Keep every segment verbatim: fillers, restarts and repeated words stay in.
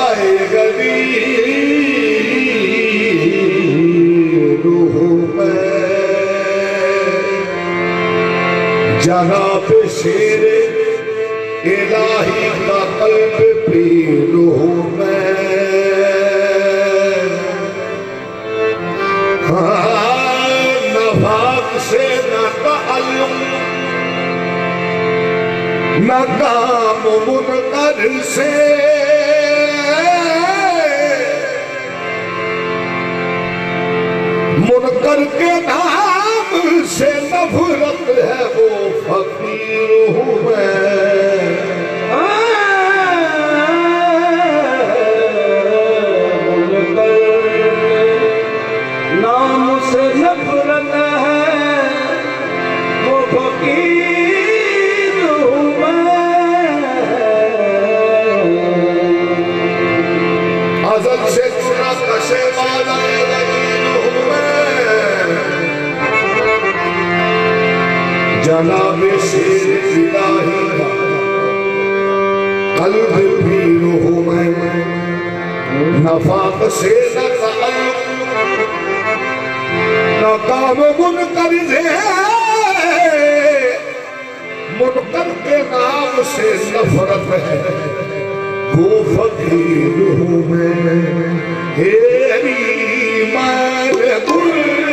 आए गली रूह में जनाब शेर इलाही का कल्ब भी रूह में नफाक से न ताल्लुक न काम मुनकर से मुनकर के नाम से नफरत है वो फकीर हूँ मैं। मुनकर नाम से नफरत है वो फकीर हूँ मैं। अज़ल से चुना कशे वाला जनाब शेर इलाही का कल्ब भी रूह में नफाक से न ताल्लुक न काम मुनकर से मुनकर के नाम से नफरत है वो फकीर हूँ मैं। हेरी मान गुल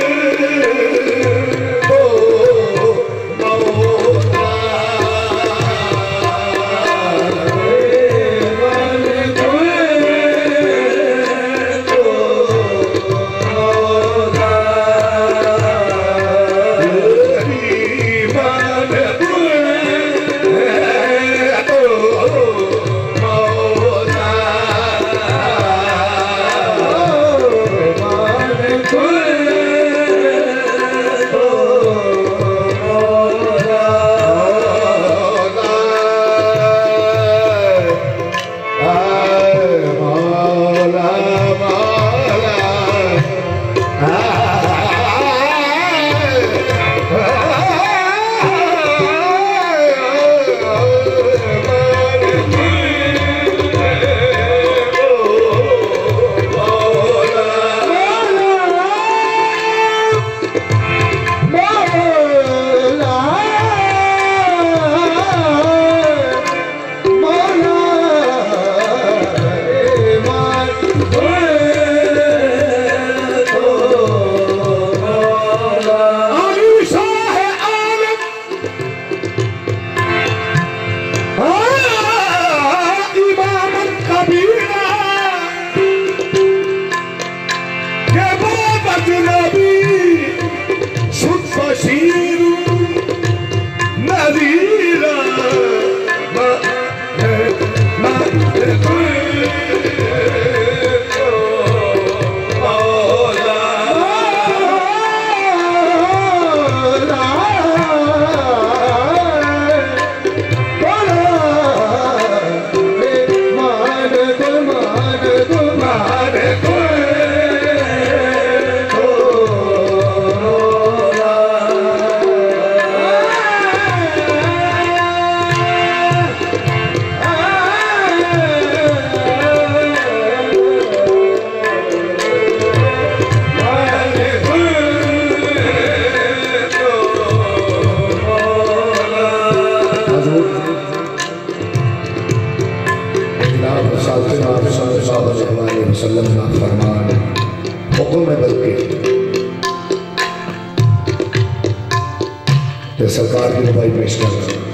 सरकार की रुपये पेश कर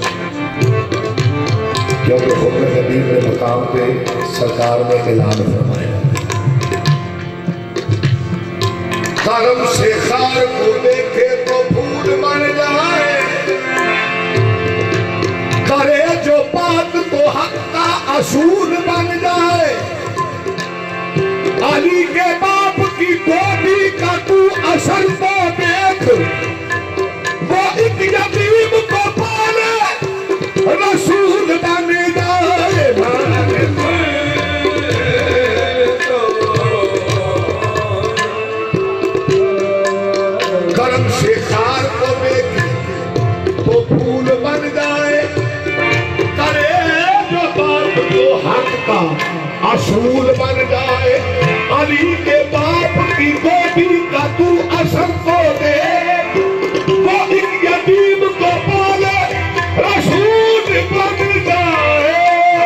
क्योंकि हुक्म कबीर ने मकाम पे सरकार ने ऐलान फरमाया करम से खार को देखे तो फूल बन जाए करे जो बात तो हक का असूल बन जाए। अली के बाप की गोदी का तू असर तो देख वो एक यतीम को पाले रसूल बन जाए। करम से खार को देखे तो फूल बन जाए करे जो बाप तो हक का असूल बन जाए। अली के बाप की गोदी का तू असर तो दे, वो एक यतीम को पाले रसूल बन जाए।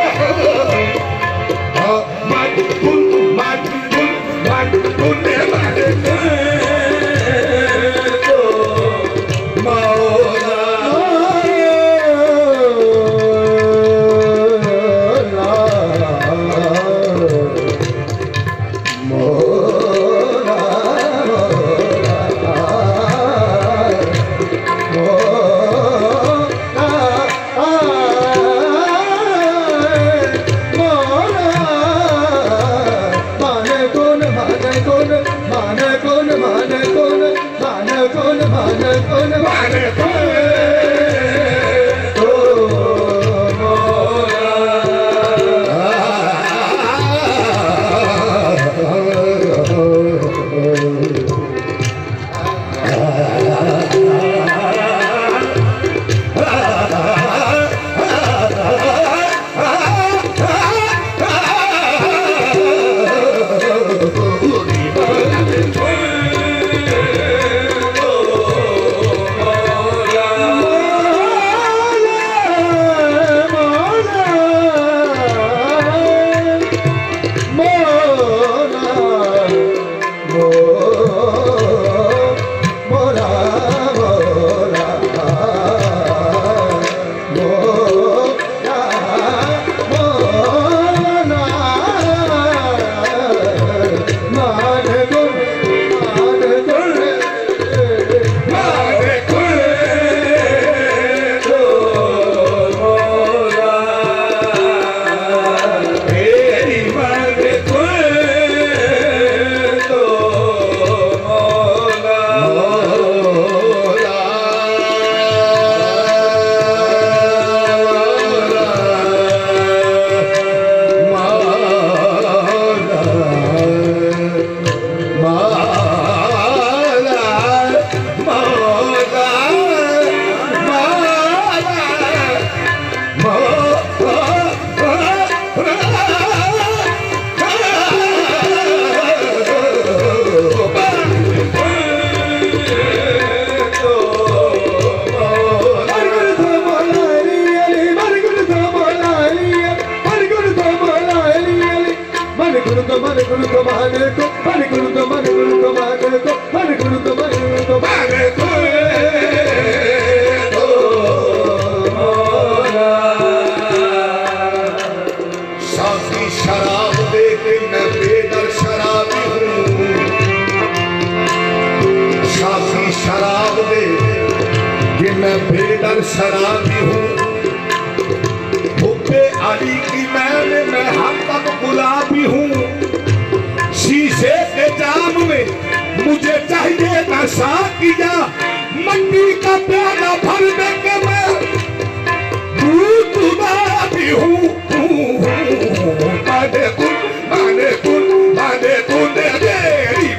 मन कुल मन कुल मन कुल मन तो मौला शराबी हूँ, हुब्बे अली की मैंने मैं हम तक गुलाबी हूँ। शीशे के जाम में मुझे चाहिए नशा किया, मट्टी का प्याला भर दे के मैं दूध भी हूँ। माने कुल माने कुल माने कुल तेरी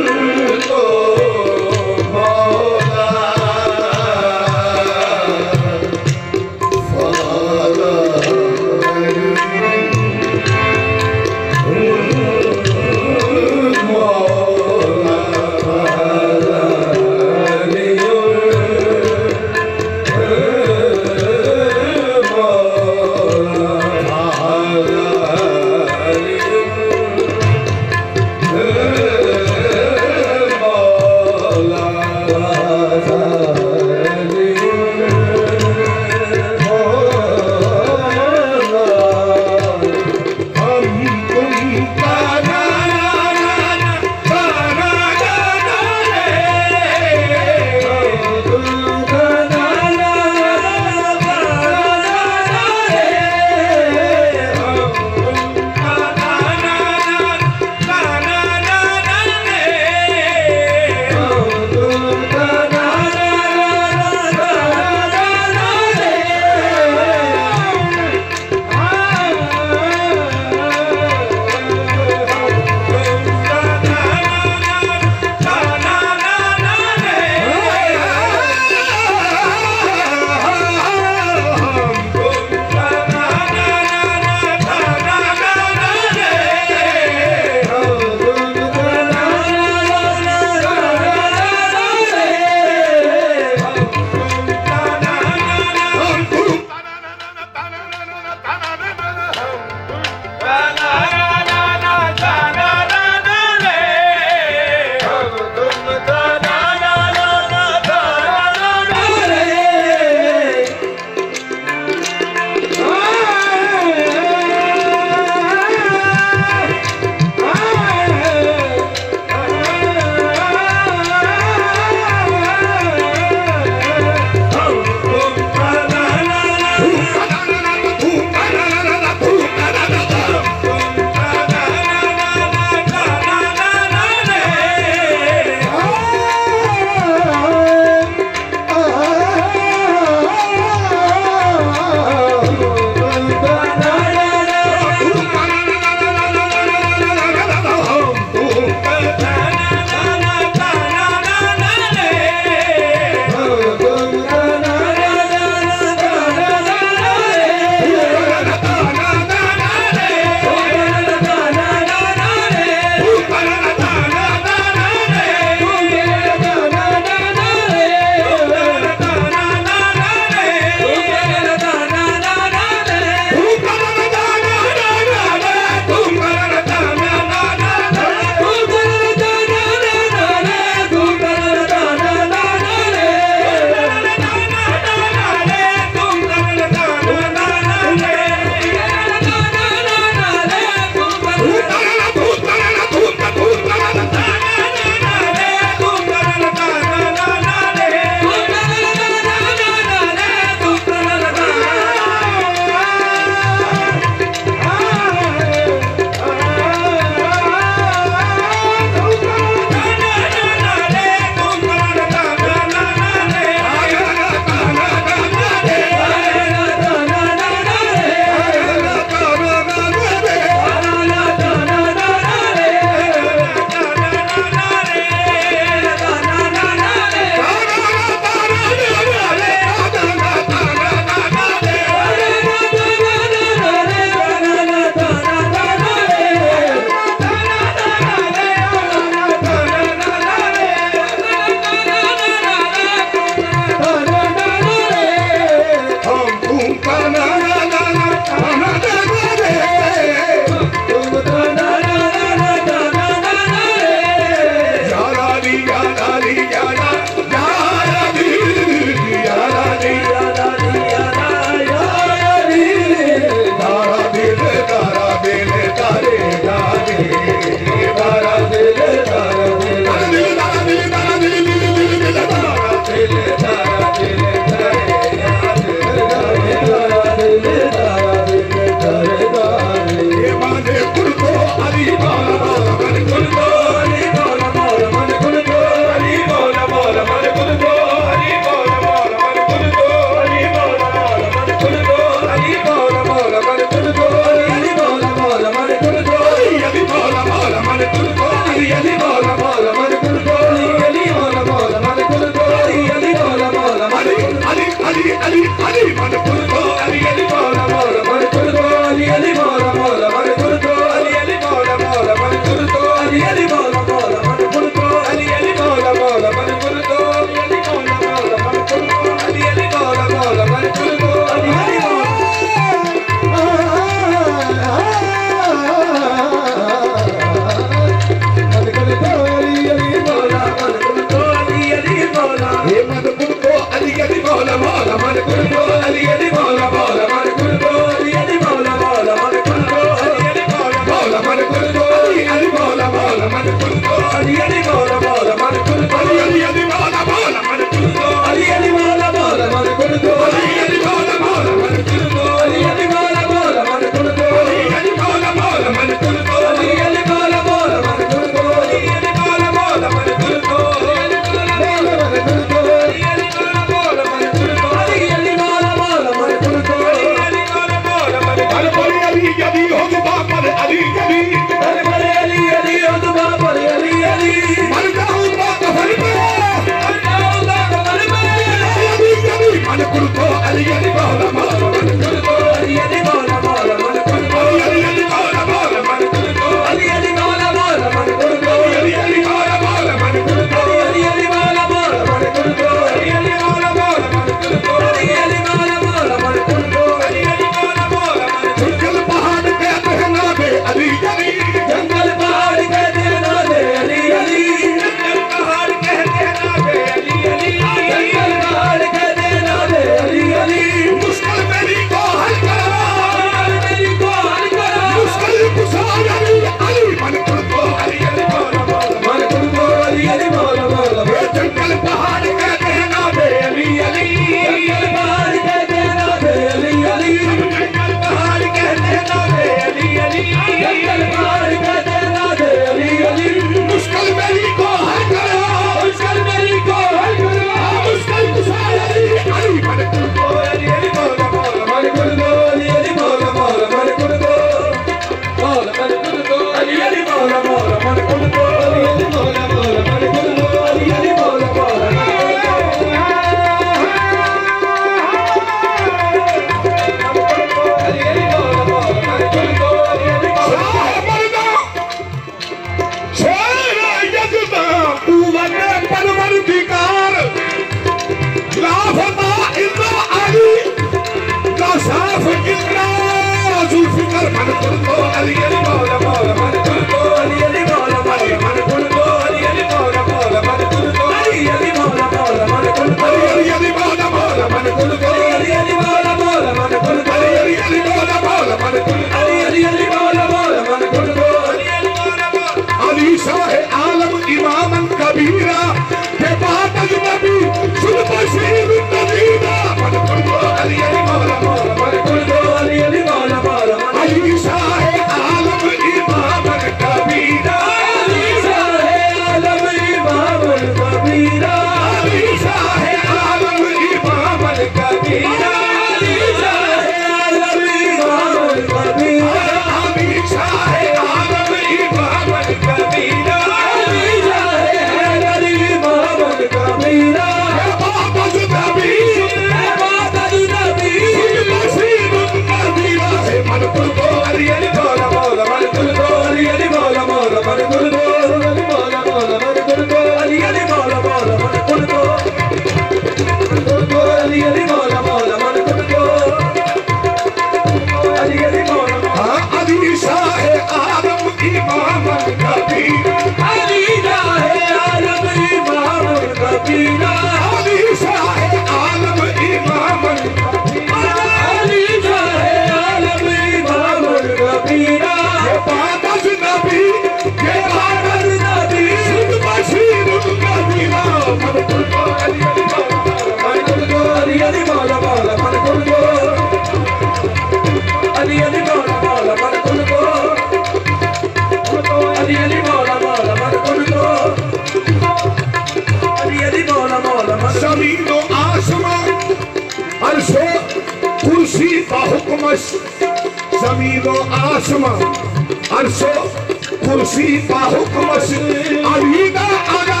जमीनो आसमान अर्शो कुर्सी बाहुकमस अलीदा अदा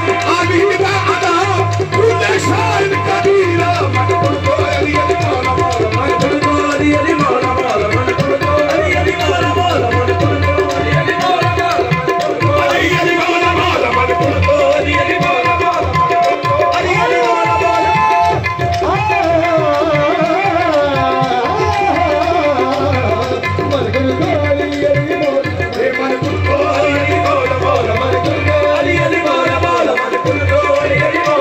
अलीदा अदा खुदे शान कबीरा मन को अली अली मौला मौला मन को अली अली मौला मौला मन को अली अली मौला मौला मन को अली अली मौला मौला अली अली मौला मौला मन को अली अली मौला मौला अली अली मौला मौला Ali Ali Mola Mola, Ali Ali Mola Mola,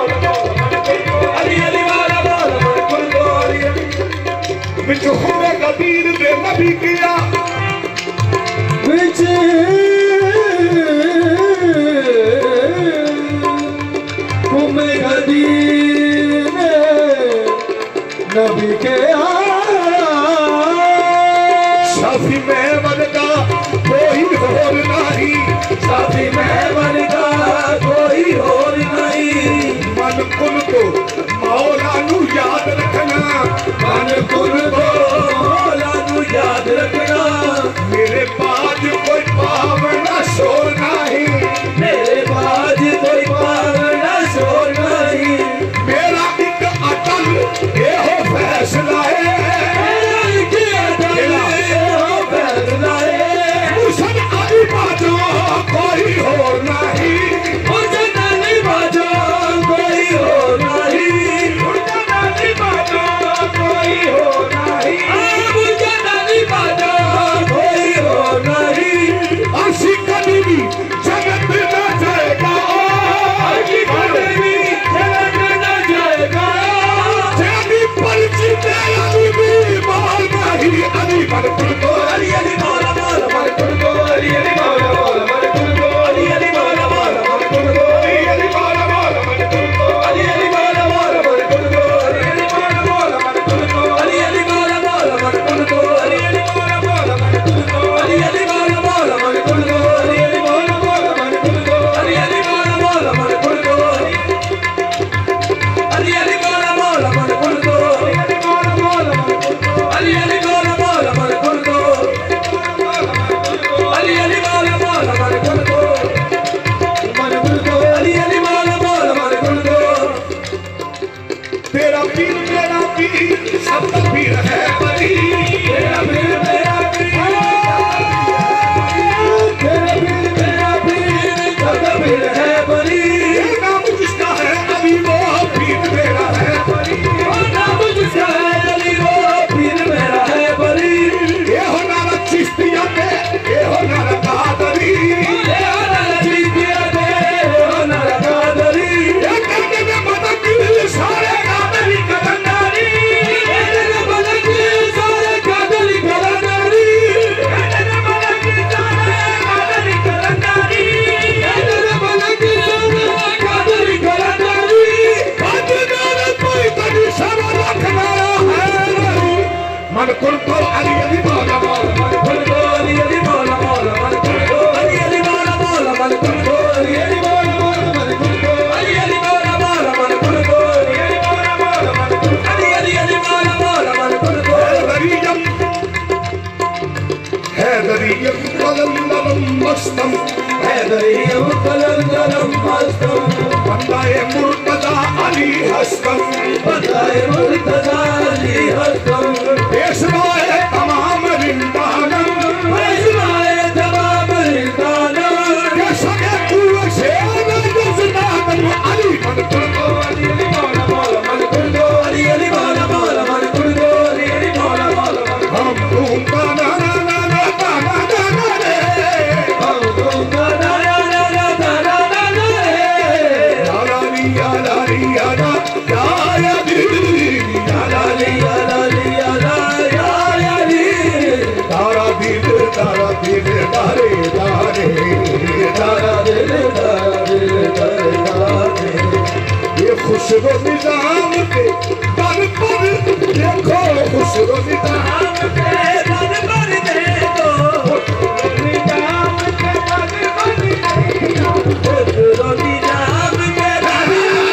कलंदरम मस्तम हैदरियम कलंदरम मस्तम बंदाए Murtaza Ali हस्तम बंदाए Murtaza Ali हस्तम पेशवाए तमाम रिंदानम पेशवाए तमाम रिंदानम के सगे कुए से नजनानम अली मन कुर्दो अली अली मौला मौला मन कुर्दो अली अली मौला मौला मन कुर्दो अली अली मौला मौला हम तुम का ना ना ना ना ना ना ना रे हम तुम का ना ना ना ना ना ना ना रे यारा री यारा री यारा यारा री यारा री यारा ली यारा यारा ली तारा दिल तारा दिल तारे तारे तारा दिल तारा दिल तारे ये खुशरो निजाम के दर पर देखो खुशरो निजाम के दर पर देखो निजाम के दर पर देखो खुशरो निजाम के दर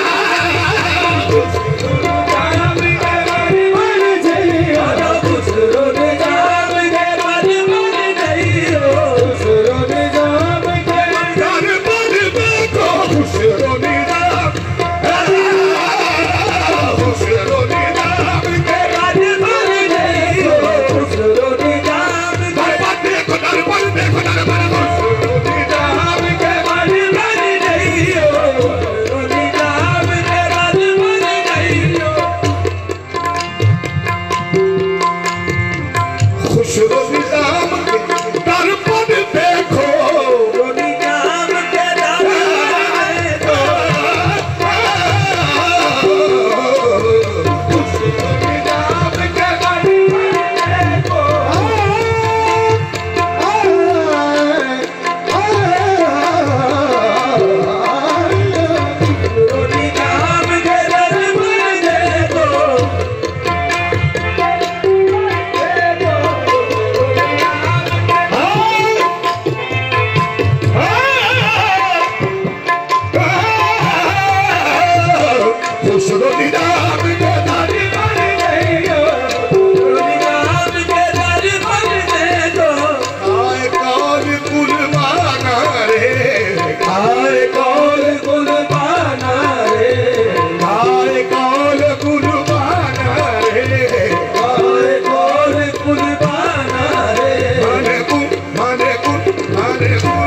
खुशरो निजाम के दर पर जइयो खुशरो निजाम के दर पर जइयो खुशरो निजाम के दर पर देखो खुशरो निजाम खुशरो निजाम के दर पर जइयो खुशरो निजाम दर पर देखो दर पर देखो दर पर खुशरो निजाम के दर पर जइयो खुशरो निजाम के दर पर जइयो खुशरो निजाम के दर पर देखो निजाम के दर खुशरो निजाम के दर देखो निजाम के दर पर देखो खुशरो निजाम के दर निजाम के दर पर देखो आए कौन कुर्बाना रे आए कौन कुर्बाना रे आए कौन कुर्बाना रे आए कौन कुर्बाना रे माने कु माने कु माने कु